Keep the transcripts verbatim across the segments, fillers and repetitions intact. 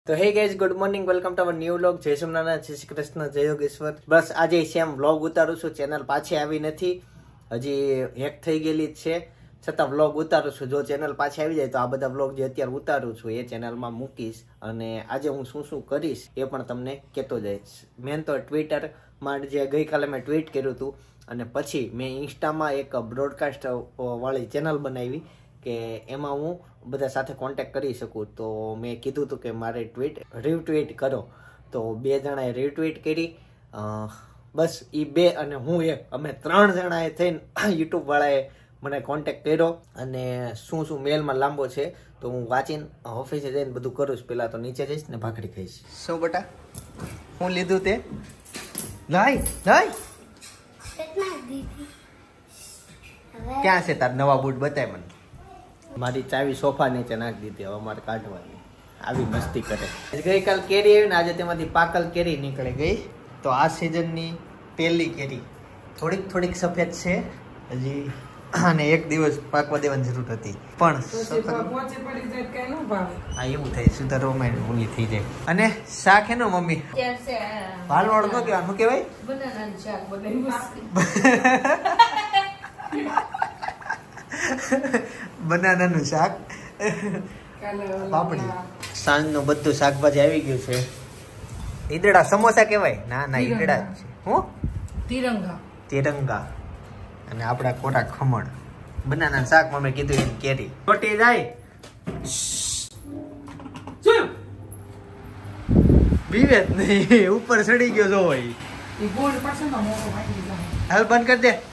તો hey guys, good morning, welcome to our new vlog. જય સોમનાથ, જય શ્રી કૃષ્ણ, જય યોગેશ્વર. બસ આજે સેમ વ્લોગ ઉતારું છું. ચેનલ પાછી આવી નથી, હજી હેક થઈ ગયેલી જ છે, છતાં વ્લોગ ઉતારું છું. જો ચેનલ પાછી આવી જાય તો આ બધા વ્લોગ જે અત્યારે ઉતારું છું એ ચેનલમાં મૂકીશ, અને આજે હું શું શું કરીશ એ પણ તમને કહેતો જઈશ. મેન તો ટ્વિટરમાં જે ગઈકાલે મેં ટ્વીટ કર્યું હતું, અને પછી મેં ઇન્સ્ટામાં એક બ્રોડકાસ્ટ વાળી ચેનલ બનાવી કે એમાં હું બધા સાથે કોન્ટેક્ટ કરી શકું. તો મેં કીધું હતું કે મારે ટ્વીટ રીટ્વીટ કરો, તો બે જણાએ રીટ્વીટ કરી. બસ એ બે અને હું એક, અમે ત્રણ જણાએ થઈને યુટ્યુબ વાળાએ મને કોન્ટેક્ટ કર્યો, અને શું શું મેલમાં લાંબો છે તો હું વાંચીને ઓફિસે જઈને બધું કરું છું. પહેલાં તો નીચે જઈશ ને ભાખરી ખાઈશ. શું બેટા, હું લીધું તે લાઈ લાઈ ક્યાં છે તાર નવા બૂટ? બતાય મને. મારી ચાવી સોફા નીચે નાખી દીધી, હવે મારે કાઢવાની. આવી મસ્તી કરે. ગઈકાલ કેરી આવી ને આજે તેમાંથી પાકલ કેરી નીકળી ગઈ. તો આ સિઝનની પહેલી કેરી થોડીક થોડીક સફેદ છે હજી, અને એક દિવસ પાકવા દેવાની જરૂર હતી, પણ હા એવું થાય, સુધારવામાં ઊંઘી થઈ જાય. અને શાક એનો મમ્મી ભાલવડ નો કહેવાય, શું કહેવાય? બનાનાનું શાક, પાપડી. સાંજનું બધું શાકભાજી આવી ગયું છે. ઈદડા સમોસા કહેવાય? ના ના, ઈદડા જ છે. હું તિરંગા તિરંગા અને આપણા કોરા ખમણ. બનાના શાક મમ્મી કીધું એમ. કેરી ખોટી જાય બીવે જ નહીં, ઉપર ચડી ગયો જો ભાઈ. હાલ બંધ કરી દે.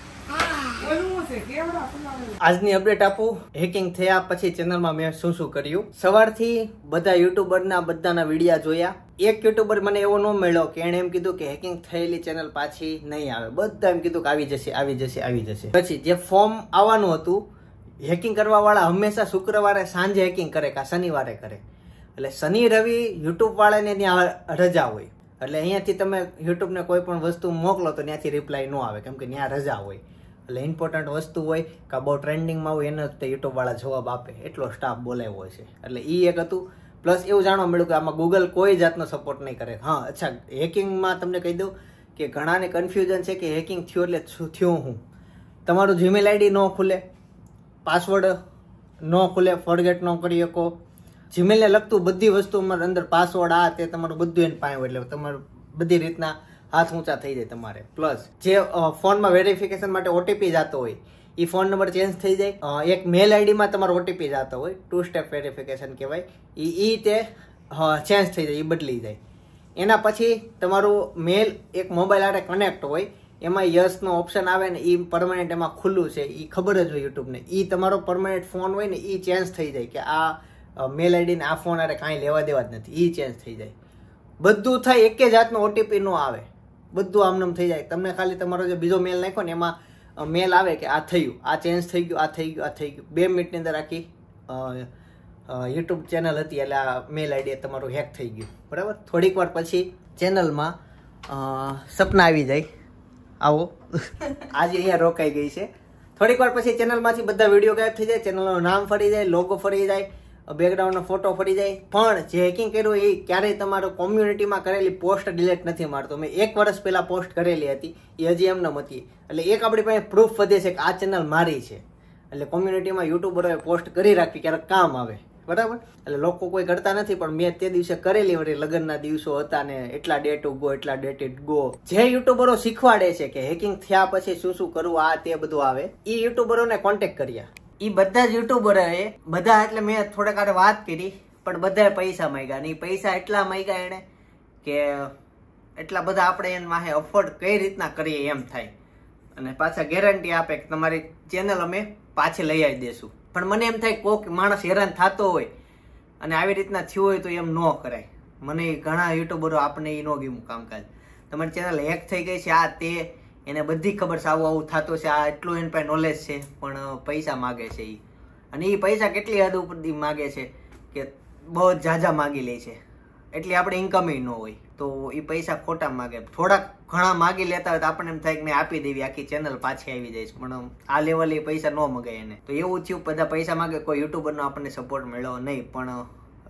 આજની અપડેટ આપું. હેકિંગ થયા પછી ચેનલમાં મેં શું શું કર્યું. સવારથી બધા યુટ્યુબરના બધાના વિડીયા જોયા. એક યુટ્યુબર મને એવો ન મળ્યો કે એને એમ કીધું કે હેકિંગ થયેલી ચેનલ પાછી નહીં આવે. બધા એમ કીધું કે આવી જશે આવી જશે આવી જશે. પછી જે ફોર્મ આવવાનું હતું, હેકિંગ કરવા વાળા હંમેશા શુક્રવારે સાંજે હેકિંગ કરે કે શનિવારે કરે. એટલે શનિ રવિ યુટ્યુબ વાળાને ત્યાં રજા હોય. એટલે અહીંયાથી તમે યુટ્યુબને કોઈ પણ વસ્તુ મોકલો તો ત્યાંથી રિપ્લાય ન આવે, કેમ કે ત્યાં રજા હોય. એટલે ઇમ્પોર્ટન્ટ વસ્તુ હોય કે બહુ ટ્રેન્ડિંગમાં હોય એને જ યુટ્યુબ વાળા જવાબ આપે, એટલો સ્ટાફ બોલાવ્યો છે. એટલે એ એક હતું. પ્લસ એવું જાણવા મળ્યું કે આમાં ગૂગલ કોઈ જાતનો સપોર્ટ નહીં કરે. હા અચ્છા, હેકિંગમાં તમને કહી દઉં કે ઘણાને કન્ફ્યુઝન છે કે હેકિંગ થયું એટલે શું થયું. હું તમારું જીમેલ આઈડી ન ખુલે, પાસવર્ડ ન ખુલે, ફોરગેટ ન કરી શકો. જીમેલને લગતું બધી વસ્તુમાં અંદર પાસવર્ડ આ તે તમારું બધું એને પાયું, એટલે તમારું બધી રીતના હાથ ઊંચા થઈ જાય તમારે. પ્લસ જે ફોનમાં વેરિફિકેશન માટે ઓટીપી જતો હોય એ ફોન નંબર ચેન્જ થઈ જાય. એક મેલ આઈડીમાં તમારો ઓટીપી જતો હોય, ટુ સ્ટેપ વેરિફિકેશન કહેવાય, એ એ તે ચેન્જ થઈ જાય, એ બદલી જાય. એના પછી તમારું મેલ એક મોબાઈલ આરે કનેક્ટ હોય, એમાં યસનો ઓપ્શન આવે ને એ પરમાનન્ટ એમાં ખુલ્લું છે, એ ખબર જ હોય યુટ્યુબને. એ તમારો પરમાનન્ટ ફોન હોય ને એ ચેન્જ થઈ જાય કે આ મેલ આઈડીને આ ફોન આરે કાંઈ લેવા દેવા જ નથી, એ ચેન્જ થઈ જાય. બધું થાય, એકે જાતનો ઓટીપી ન આવે, બધું આમનામ થઈ જાય. તમને ખાલી તમારો જે બીજો મેલ નાખ્યો ને એમાં મેલ આવે કે આ થયું, આ ચેન્જ થઈ ગયું, આ થઈ ગયું, આ થઈ ગયું. બે મિનિટની અંદર આખી યુટ્યુબ ચેનલ હતી એટલે આ મેલ આઈડી તમારું હેક થઈ ગયું. બરાબર. થોડીક વાર પછી ચેનલમાં સપના આવી જાય, આવો આજે અહીંયા રોકાઈ ગઈ છે. થોડીક વાર પછી ચેનલમાંથી બધા વિડીયો ગાયબ થઈ જાય, ચેનલનું નામ ફરી જાય, લોગો ફરી જાય, બેકગ્રાઉન્ડનો ફોટો ફરી જાય. પણ જે હેકિંગ કર્યું એ ક્યારેય તમારો કોમ્યુનિટીમાં કરેલી પોસ્ટ ડિલીટ નથી મારતો. મેં એક વર્ષ પહેલા પોસ્ટ કરેલી હતી, એ હજી એમને હતી. એટલે એક આપણી પાસે પ્રૂફ વધે છે કે આ ચેનલ મારી છે. એટલે કોમ્યુનિટીમાં યુટ્યુબરોએ પોસ્ટ કરી રાખી, ક્યારેક કામ આવે. બરાબર. એટલે લોકો કોઈ કરતા નથી, પણ મેં તે દિવસે કરેલી. વળી લગ્નના દિવસો હતા ને એટલા ડે ટુ ગો, એટલા ડે ટુ ગો. જે યુટ્યુબરો શીખવાડે છે કે હેકિંગ થયા પછી શું શું કરવું, આ તે બધું આવે, એ યુટ્યુબરોને કોન્ટેક્ટ કર્યા. એ બધા જ યુટ્યુબરોએ બધા, એટલે મેં થોડાક આરે વાત કરી, પણ બધાએ પૈસા માંગ્યા. ને પૈસા એટલા માંગ્યા એને કે એટલા બધા આપણે એને વાહે અફોર્ડ કઈ રીતના કરીએ એમ થાય. અને પાછા ગેરંટી આપે કે તમારી ચેનલ અમે પાછી લઈ આવી દેશું. પણ મને એમ થાય કોઈક માણસ હેરાન થતો હોય અને આવી રીતના થયું હોય તો એમ ન કરાય. મને ઘણા યુટ્યુબરો આપણે એ ન ગયું કામકાજ. તમારી ચેનલ હેક થઈ ગઈ છે, આ તે, એને બધી ખબર છે આવું આવું થતું છે, આ એટલું એના પાસે નોલેજ છે, પણ પૈસા માગે છે એ. અને એ પૈસા કેટલી હદ ઉપર માગે છે કે બહુ ઝાઝા માગી લે છે, એટલે આપણે ઇન્કમ ન હોય. તો એ પૈસા ખોટા માગે. થોડાક ઘણા માગી લેતા હોય તો આપણને એમ થાય કે મેં આપી દેવી, આખી ચેનલ પાછી આવી જાય. પણ આ લેવલે પૈસા ન મગાય એને. તો એવું થયું, બધા પૈસા માગે, કોઈ યુટ્યુબરનો આપણને સપોર્ટ મળ્યો નહીં. પણ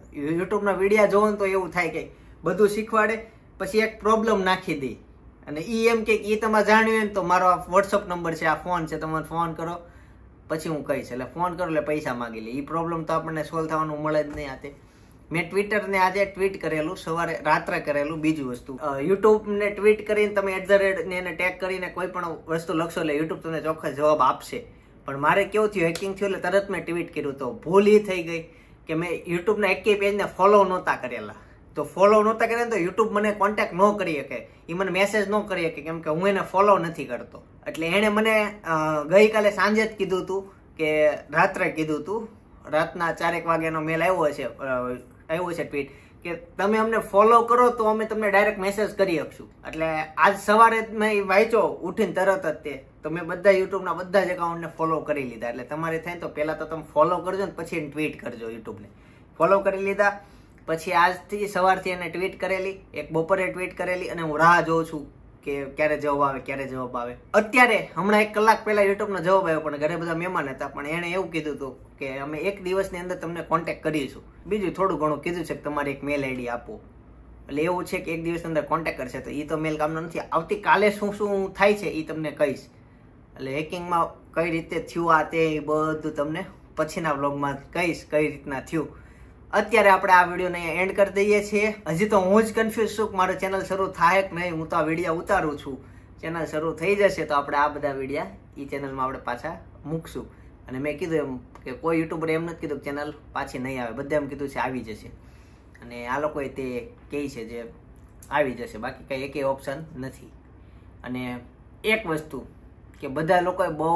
યુટ્યુબના વિડીયા જોવો ને તો એવું થાય કે બધું શીખવાડે પછી એક પ્રોબ્લેમ નાખી દે અને ઈ એમ કે ઈ તમારે જાણ્યું ને તો મારો આ વોટ્સઅપ નંબર છે, આ ફોન છે, તમારે ફોન કરો પછી હું કહીશ. એટલે ફોન કરો એટલે પૈસા માગી લે. એ પ્રોબ્લેમ તો આપણને સોલ્વ થવાનું મળે જ નહીં. આતે મેં ટ્વિટરને આજે ટ્વીટ કરેલું, સવારે રાત્રે કરેલું. બીજું વસ્તુ યુટ્યુબને ટ્વીટ કરીને તમે એટ ધ રેટ ને એને ટેગ કરીને કોઈ પણ વસ્તુ લખશો એટલે યુટ્યુબ તમને ચોખ્ખો જવાબ આપશે. પણ મારે કેવું થયું, હેકિંગ થયું એટલે તરત મેં ટ્વીટ કર્યું તો ભૂલ એ થઈ ગઈ કે મેં યુટ્યુબના એકેય પેજને ફોલો નહોતા કરેલા. તો ફોલો નહોતા કર્યા તો યુટ્યુબ મને કોન્ટેક્ટ ન કરી શકે, એ મને મેસેજ ન કરી શકે કેમ કે હું એને ફોલો નથી કરતો. એટલે એણે મને ગઈકાલે સાંજે જ કીધું હતું કે રાત્રે કીધું હતું, રાતના ચારેક વાગ્યાનો મેલ આવ્યો છે આવ્યો છે ટ્વીટ કે તમે અમને ફોલો કરો તો અમે તમને ડાયરેક્ટ મેસેજ કરી શકશું. એટલે આજ સવારે મેં વાંચ્યો ઉઠીને તરત જ તે તો મેં બધા યુટ્યુબના બધા જ એકાઉન્ટને ફોલો કરી લીધા. એટલે તમારે થાય તો પહેલા તો તમે ફોલો કરજો ને પછી એને ટ્વીટ કરજો. યુટ્યુબને ફોલો કરી લીધા પછી આજથી સવારથી એને ટ્વીટ કરેલી, એક બપોરે ટ્વીટ કરેલી અને હું રાહ જોઉં છું કે ક્યારે જવાબ આવે ક્યારે જવાબ આવે. અત્યારે હમણાં એક કલાક પહેલા યુટ્યુબનો જવાબ આવ્યો પણ ઘરે બધા મહેમાન હતા. પણ એણે એવું કીધું હતું કે અમે એક દિવસની અંદર તમને કોન્ટેક્ટ કરીશું. બીજું થોડું ઘણું કીધું છે કે તમારી એક મેલ આઈડી આપો. એટલે એવું છે કે એક દિવસની અંદર કોન્ટેક્ટ કરશે. તો એ તો મેલ કામનો નથી. આવતીકાલે શું શું થાય છે એ તમને કહીશ. એટલે હેકિંગમાં કઈ રીતે થયું આ તે બધું તમને પછીના વ્લોગમાં કહીશ કઈ રીતના થયું. અત્યારે આપણે આ વિડીયોને એન્ડ કરી દઈએ છીએ. હજી તો હું જ કન્ફ્યુઝ છું કે મારો ચેનલ શરૂ થાય કે નહીં. હું તો આ વિડીયો ઉતારું છું, ચેનલ શરૂ થઈ જશે તો આપણે આ બધા વિડીયા એ ચેનલમાં આપણે પાછા મૂકશું. અને મેં કીધું એમ કે કોઈ યુટ્યુબર એમ નથી કીધું કે ચેનલ પાછી નહીં આવે, બધા એમ કીધું છે આવી જશે. અને આ લોકોએ તે કહે છે જે આવી જશે, બાકી કંઈ એકેય ઓપ્શન નથી. અને એક વસ્તુ કે બધા લોકોએ બહુ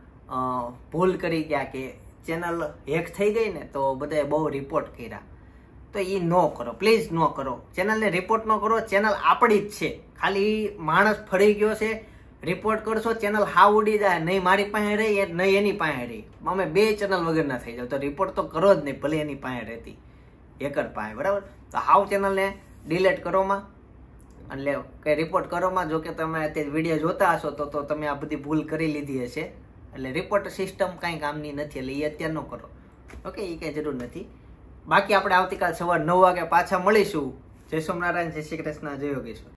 ભૂલ કરી ગયા કે ચેનલ હેક થઈ ગઈ ને તો બધાએ બહુ રિપોર્ટ કર્યા. તો એ ન કરો, પ્લીઝ ન કરો. ચેનલને રિપોર્ટ ન કરો. ચેનલ આપણી જ છે. ખાલી માણસ ફરી ગયો છે, રિપોર્ટ કરશો ચેનલ હાવ ઉડી જાય. નહીં મારી પાસે રહી નહીં એની પાસે રહી. અમે બે ચેનલ વગરના થઈ જાવ તો રિપોર્ટ તો કરો જ નહીં, ભલે એની પાસે રહેતી હેકર પાસે. બરાબર? તો હાવ ચેનલને ડિલેટ કરોમાં એટલે કંઈ રિપોર્ટ કરોમાં. જો કે તમે અત્યારે વિડીયો જોતા હશો તો તો તમે આ બધી ભૂલ કરી લીધી હશે. એટલે રિપોર્ટ સિસ્ટમ કાંઈ કામની નથી. એટલે એ અત્યારે ન કરો. ઓકે, એ કાંઈ જરૂર નથી. બાકી આપણે આવતીકાલ સવાર નવ વાગે પાછા મળીશું. જય સોમનારાયણ, જય શ્રી કૃષ્ણ, જય યોગેશ્વર.